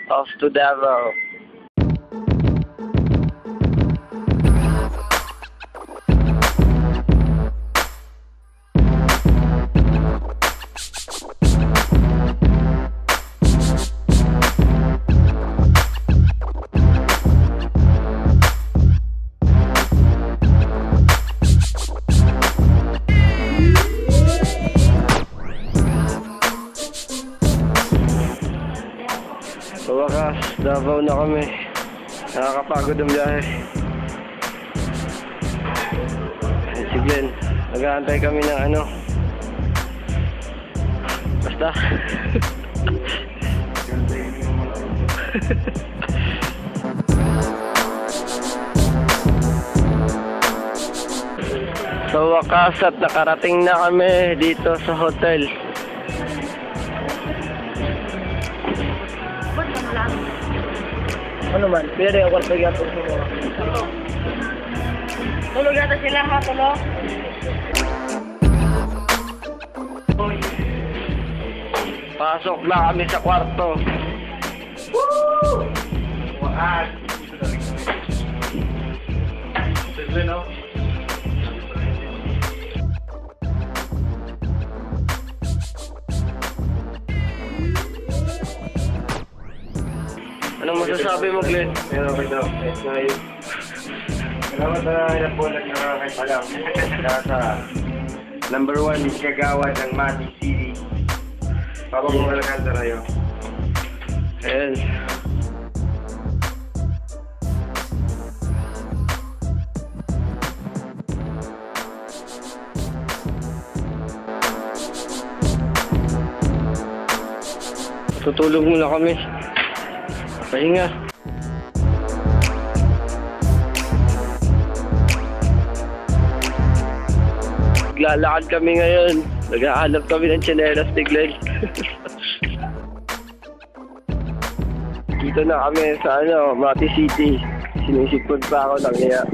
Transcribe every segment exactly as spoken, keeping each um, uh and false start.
Off to Davao. Sa wakas, Davao na kami. Nakakapagod ang biyahe. Ayan si Glenn. Nag-aantay kami ng ano. Basta. Sa wakas at nakarating na kami dito sa hotel. Ano man? Pero ako pag-gato mo. Tulog yata sila ha, tulog? Pasok na kami sa kwarto. Woo! Wakas! Sige no? Anong masasabi mo, Glenn? Pero okay daw. Ngayon. Salamat na napulag na kakay pa lang. Nasa number one kagawa ng Mati City. Papabong alakan sa rayo. Ayan. Tutulog muna kami. Pahinga. Naglalakad kami ngayon. Naghahanap kami ng tsinelas ni Glenn. Dito na kami sa ano, Mati City. Sinisipod pa ako ng iya.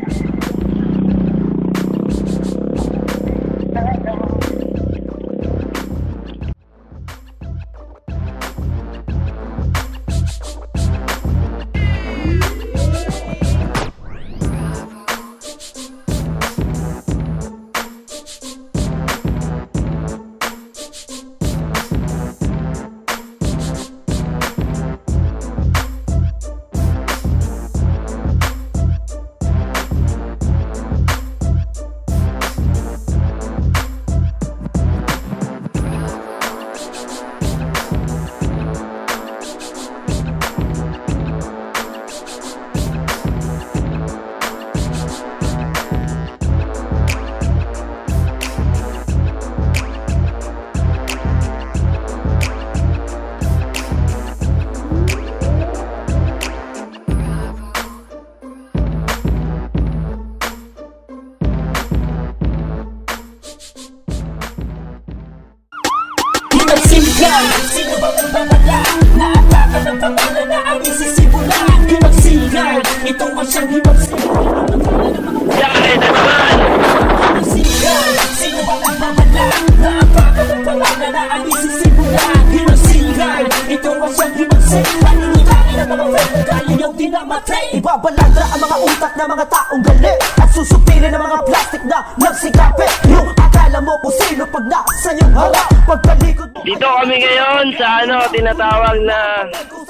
Sino ba ang babala? Naataka ng pangalan na ang isisimulan. Himagsigan, ito ang siyang himagsigan. Yari na naman! Himagsigan, sino ba ang babala? Naataka ng pangalan na ang isisimulan. Himagsigan, ito ang siyang himagsigan. Nangyayari ng mga friend na kaya niyong dinamatay. Ibabalandra ang mga utak ng mga taong gali at susupilin ng mga plastic na nagsigapit. Yung akala mo kung sino pag nasa iyong harap. Pagpalikod mo. Dito kami ngayon sa ano, tinatawag na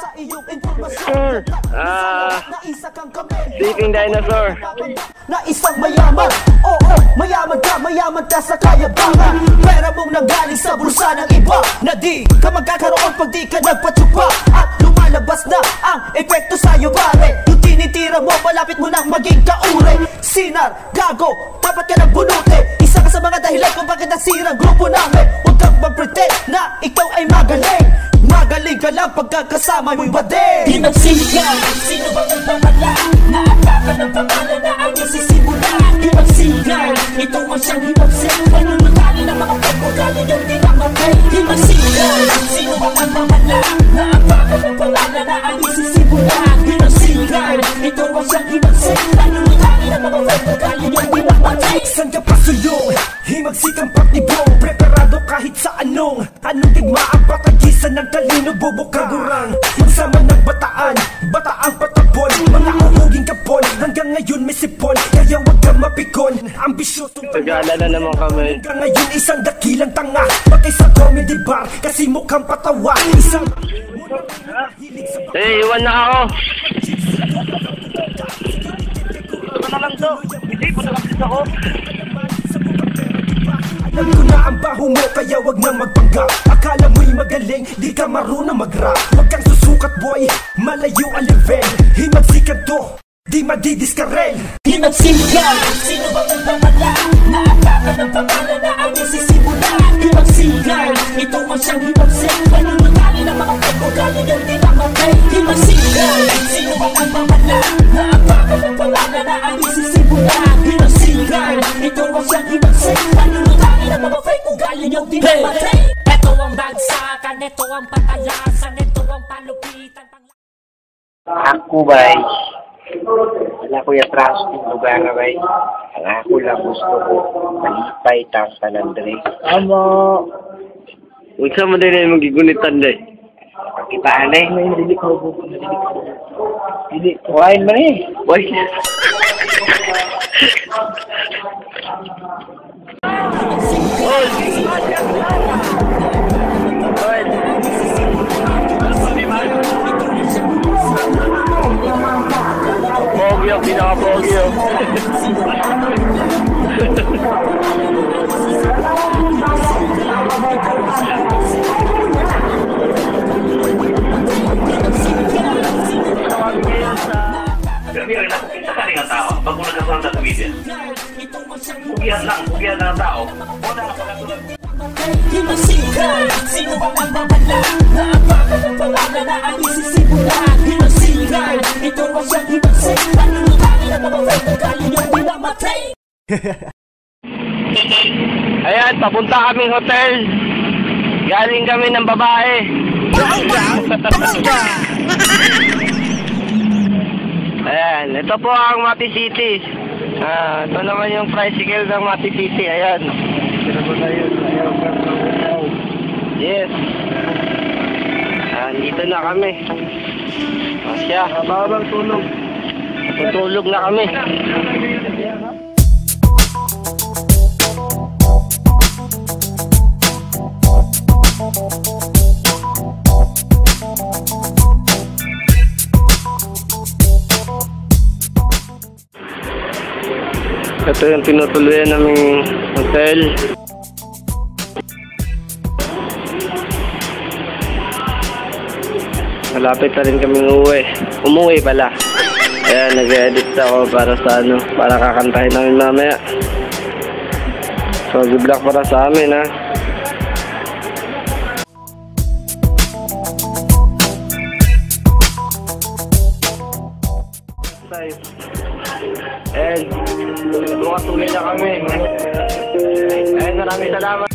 Sir, ah, Sleeping Dinosaur. Na isang mayaman, oo, mayaman ka, mayaman ka sa kayabangan. Pera mong nanggaling sa bulsa ng iba, na di ka magkakaroon pag di ka nagpatsupa. At lumalabas na ang epekto sa'yo pare. Yung tinitira mo, malapit mo nang maging kaure. Sinar, gago, dapat ka nang bunuti. Isa ka sa mga dahilan kung bakit nasirang grupo namin. Huwag kang mag-pretend na ikaw ay magaling. Magaling ka lang pagkakasama mo'y bading. Himagsigan, sino ba ang pamala? Naataka ng pangalan na ang isisimulan. Himagsigan, ito ang siyang himagsigan. Panunutali ng mga pagkugali yung dinamatay. Himagsigan, sino ba ang pamala? Naataka ng pangalan na ang isisimulan. Himagsigan, ito ang siyang himagsigan. Panunutali ng mga pagkugali yung dinamatay. Saan ka pa sulong? Himagsikan pag-ibong. Preparado kahit sa anong Anong digmaan patagisan ng talino bubukagurang. Magsama ng bata bataang patabon, mga uhuging kapon. Hanggang ngayon may sipon, kaya wag kang mapikon. Ambisyosong Nag-aalala na naman kami. hanggang ngayon isang dakilang tanga. Patay sa comedy bar, kasi mukhang patawa. Isang Eh, iwan na ako. Ito na lang to. Hindi, punta lang ako. alam ko na ang baho mo, kaya wag nang magpanggap. Akala mo'y magaling, di ka marunong mag-rap. Wag kang susukat boy, malayo ang level. Himagsikan to, di madidiskarel. Himagsikan, sino ba ang pamala? Naataka ng pamala na ang isisimula. Himagsikan, ito ang siyang himagsik. Panunungali ng mga pagkugali yung tinamatay. Himagsikan, sino ba ang pamala? Naataka ng pamala na ang isisimula. Himagsikan, ito ang siyang himagsik. Panunungali ng mga fake ugali yung tinamatay. Ito ang bagsakan, ito ang patalasan, ito ang palupitan. Ako bay, wala ko yung trusting lugar na bay. Ang ako lang gusto ko, malipay tang panandre. Amo. Huwag sa mo din na yung magigunitan day. Pagkitaan eh. Hindi ko, hindi, kuhain mo eh. Why? Bogyo, pinaka-bogyo. Pero na, isa ka rin ang tao. Pag mo nagkasulang sa Twitter, pugihan lang, pugihan lang ang tao. Una na pagkasulang. Himagsikan, sino ba ang babala? Naapaka ng pamala na ang isisimula. Himagsikan, ito ang siyang himagsik. Panunungali ng mga fake ugali yung tinamatay. Ayan, papunta kaming hotel. Galing kami ng babae. Ayan, ito po ang Mati City. Ah, ito naman yung tricycle ng Mati City. Ayan. Yes. Ah, dito na kami. Ah, siya, habang tulog. Tutulog na kami. Ito yung tinutuloyan naming hotel. Malapit na rin kaming umuwi. Umuwi pala. Ayan, nag-edit ako para sa ano, para kakantahin namin mamaya. So, good luck para sa amin, ha. And bukas uwi na kami. And maraming salamat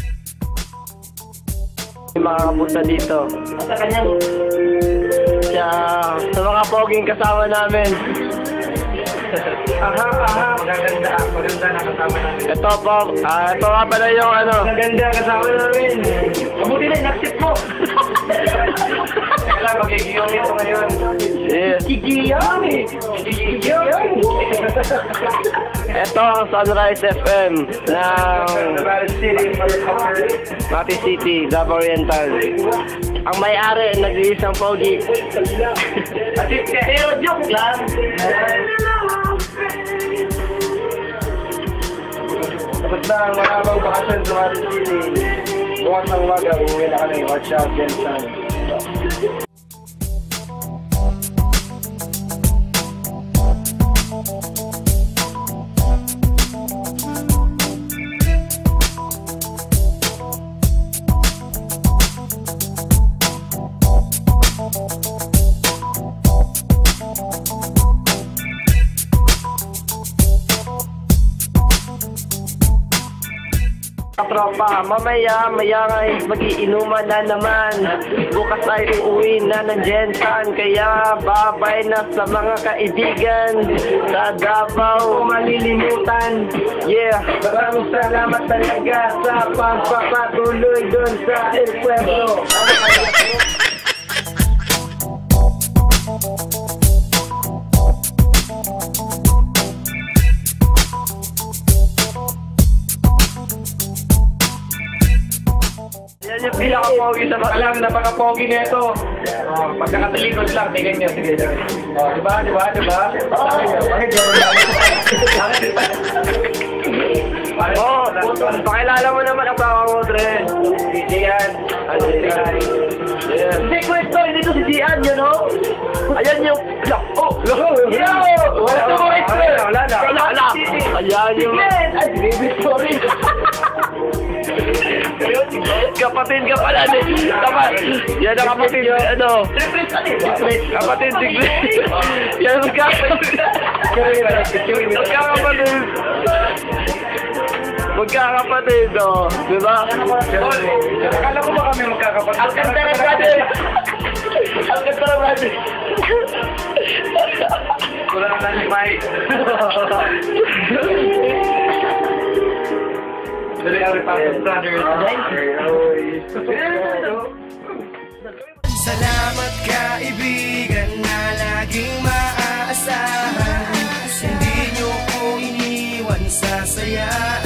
makakapunta dito. Sa kanyang siya, sa mga poging kasama namin. Aha, aha, magaganda, maganda na kasama namin. Ito po, ah, ito nga pala yung ano. Maganda kasama namin. Mabuti na, inaksip mo. Kaya magigiyong ito ngayon. Yeah. Gigiyong eh. Gigiyong. Ito ang Sunrise F M ng Mati City, Davao Oriental. Ang may-ari, nag-release ng pogi. At pero joke lang. Tapos na ang maramang bakasyon sa Mati City. Bukas ng umaga, uuwi na kami. Watch out, Jensen. Tropa, mamaya, maya ay mag-iinuman na naman. Bukas ay uuwi na ng Jensan. Kaya babay na sa mga kaibigan sa Davao malilimutan. Yeah, maraming salamat talaga sa pagpapatuloy doon sa El Pueblo. pinaka-pogi sa alam, napaka-pogi na ito. Oh, pagkakatalikod lang, may ganyan. Sige, sige. Oh, diba, diba, diba? Bakit oh, pakilala mo naman ang baka mo, Dre. Si Gian. Ano si Gian? Hindi ko ito, hindi to si Gian, you know? Ayan yung... Oh! Yo! Wala na mo ito! Wala na! Wala na! Ayan yung... Ay, baby, sorry! Kapatid ka pala din. Tama. Yan ang kapatid. Ano? Kapatid. Yan ang kapatid. Magkakapatid. Magkakapatid, o. Diba? Akala ko ba kami magkakapatid? Alcantara brother! Alcantara brother! Wala na lang si Mike. Dali ang Republic Brothers. Salamat kaibigan na laging maaasahan. Hindi nyo ko iniwan sa saya.